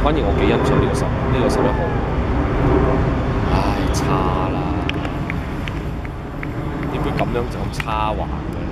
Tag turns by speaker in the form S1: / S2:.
S1: 反而我幾欣賞呢個11號。唉，差啦！點會咁樣就咁差橫嘅？